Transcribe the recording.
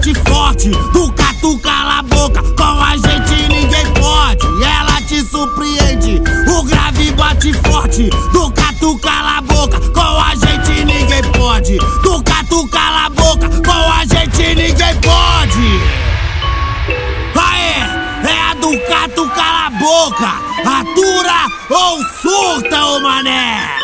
bate forte, do Catu cala a boca, com a gente ninguém pode, ela te surpreende. O grave bate forte, do Catu cala a boca, com a gente ninguém pode. Do Catu cala a boca, com a gente ninguém pode. Aê, é a do Catu cala a boca, atura ou surta, ô mané.